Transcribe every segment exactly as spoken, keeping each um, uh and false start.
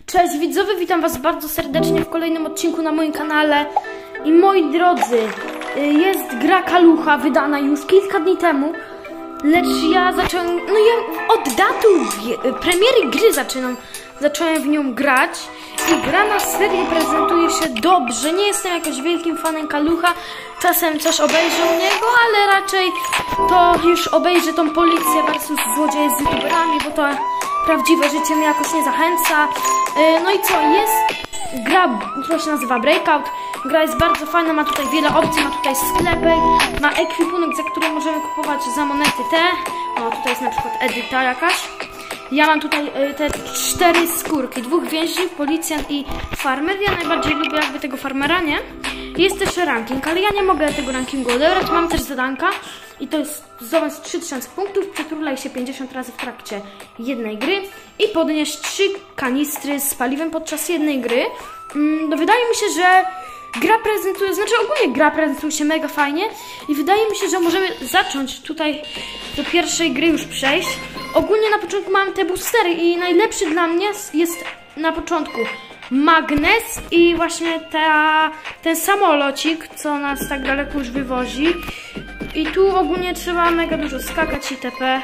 Cześć widzowie, witam was bardzo serdecznie w kolejnym odcinku na moim kanale. I moi drodzy, jest gra Kalucha wydana już kilka dni temu, lecz ja zacząłem, no ja od daty premiery gry zaczynam, zacząłem w nią grać i gra na serio prezentuje się dobrze. Nie jestem jakoś wielkim fanem Kalucha, czasem coś obejrzę u niego, ale raczej to już obejrzę tą Policję versus Złodzieje z youtuberami, bo to prawdziwe życie mnie jakoś nie zachęca. No i co, jest gra, która się nazywa Breakout. Gra jest bardzo fajna, ma tutaj wiele opcji, ma tutaj sklepek, ma ekwipunek, za który możemy kupować za monety te. O, tutaj jest na przykład edyta jakaś. Ja mam tutaj y, te cztery skórki, dwóch więźniów, policjant i farmer. Ja najbardziej lubię jakby tego farmera, nie? Jest też ranking, ale ja nie mogę tego rankingu odebrać. Mam też zadanka i to jest zdobądź trzy tysiące punktów, przeturlaj się pięćdziesiąt razy w trakcie jednej gry i podnieś trzy kanistry z paliwem podczas jednej gry. Mm, no wydaje mi się, że gra prezentuje, znaczy ogólnie gra prezentuje się mega fajnie i wydaje mi się, że możemy zacząć tutaj do pierwszej gry już przejść. Ogólnie na początku mam te boostery i najlepszy dla mnie jest na początku magnes i właśnie ta, ten samolocik, co nas tak daleko już wywozi. I tu ogólnie trzeba mega dużo skakać itp.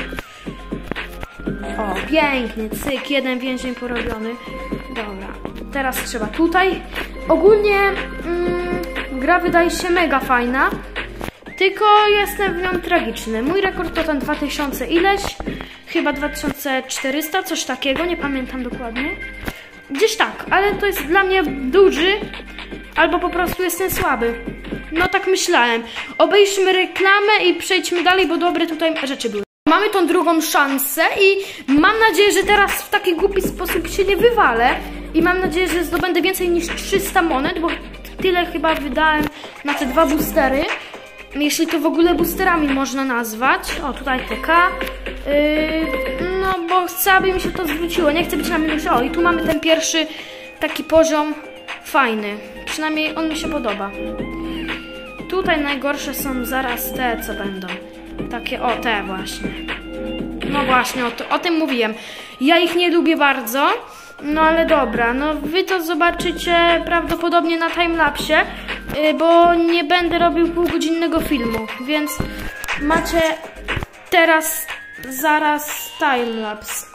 O, pięknie, cyk, jeden więzień porobiony. Dobra, teraz trzeba tutaj. Ogólnie mm, gra wydaje się mega fajna, tylko jestem w nią tragiczny. Mój rekord to ten dwa tysiące ileś, chyba dwa tysiące czterysta, coś takiego, nie pamiętam dokładnie. Gdzieś tak, ale to jest dla mnie duży, albo po prostu jestem słaby. No tak myślałem. Obejrzmy reklamę i przejdźmy dalej, bo dobre tutaj rzeczy były. Mamy tą drugą szansę i mam nadzieję, że teraz w taki głupi sposób się nie wywalę. I mam nadzieję, że zdobędę więcej niż trzysta monet, bo tyle chyba wydałem na te dwa boostery. Jeśli to w ogóle boosterami można nazwać. O, tutaj T K. Yy, no bo chcę, aby mi się to zwróciło. Nie chcę być na minusie. O, i tu mamy ten pierwszy taki poziom fajny. Przynajmniej on mi się podoba. Tutaj najgorsze są zaraz te, co będą. Takie, o, te właśnie. No właśnie, o, to, o tym mówiłem. Ja ich nie lubię bardzo. No ale dobra, no wy to zobaczycie prawdopodobnie na timelapsie, yy, bo nie będę robił półgodzinnego filmu, więc macie teraz zaraz timelapse.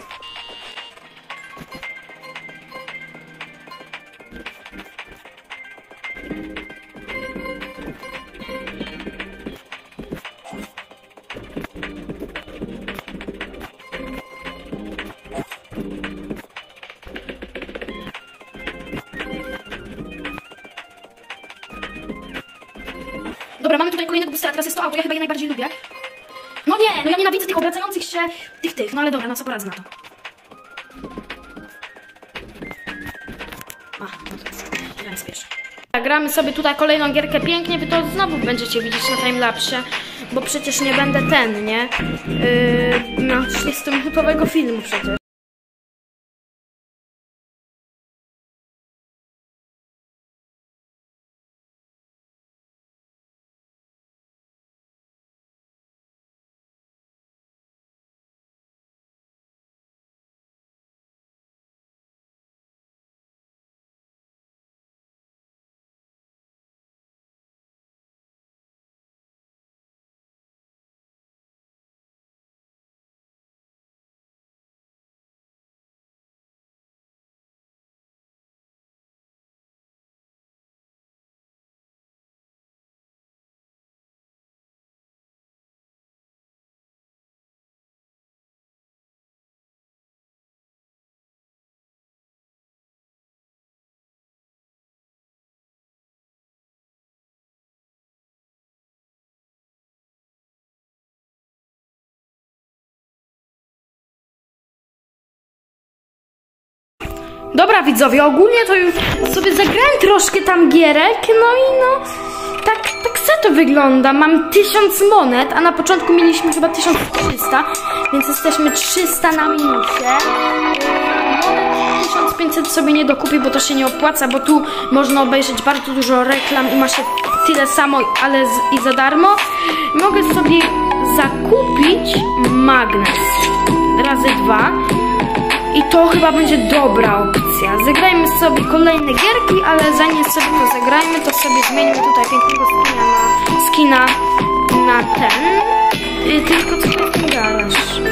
Dobra, mamy tutaj kolejnego boostera, teraz jest to auto, ja chyba je najbardziej lubię. No nie, no ja nienawidzę tych obracających się, tych, tych, no ale dobra, no co poradzę na to. A, no to jest, ja spieszę. Gramy sobie tutaj kolejną gierkę pięknie, wy to znowu będziecie widzieć na timelapsie, bo przecież nie będę ten, nie? Yy, no, trzydziestominutowego filmu przecież. Dobra widzowie, ogólnie to już sobie zagrałem troszkę tam gierek, no i no, tak, tak se to wygląda. Mam tysiąc monet, a na początku mieliśmy chyba tysiąc trzysta, więc jesteśmy trzysta na minusie. Monet tysiąc pięćset sobie nie dokupię, bo to się nie opłaca, bo tu można obejrzeć bardzo dużo reklam i ma się tyle samo, ale z, i za darmo. Mogę sobie zakupić magnes razy dwa. I to chyba będzie dobra opcja. Zagrajmy sobie kolejne gierki, ale zanim sobie to zagrajmy, to sobie zmienimy tutaj pięknego skina na, skina na ten. I tylko co to jest ten garaż?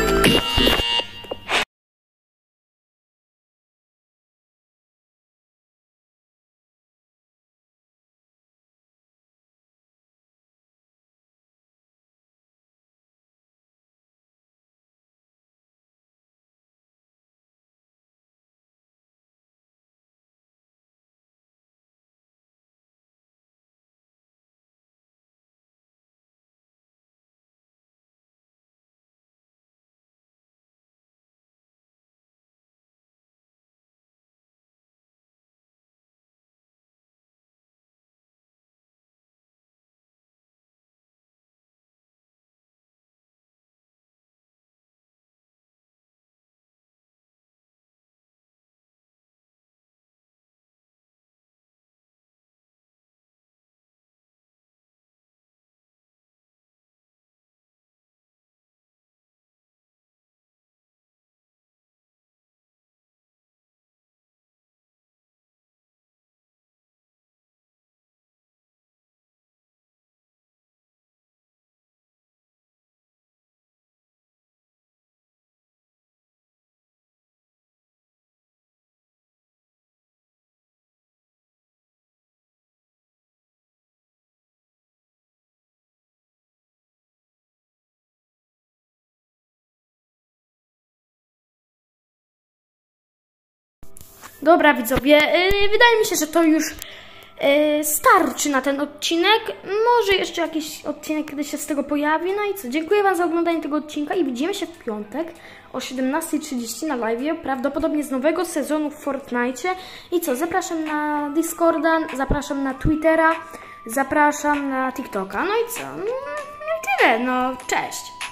Dobra widzowie, yy, wydaje mi się, że to już yy, starczy na ten odcinek. Może jeszcze jakiś odcinek kiedyś się z tego pojawi. No i co, dziękuję wam za oglądanie tego odcinka i widzimy się w piątek o siedemnastej trzydzieści na live, prawdopodobnie z nowego sezonu w Fortnite. I co, zapraszam na Discorda, zapraszam na Twittera, zapraszam na TikToka. No i co, no i tyle, no cześć.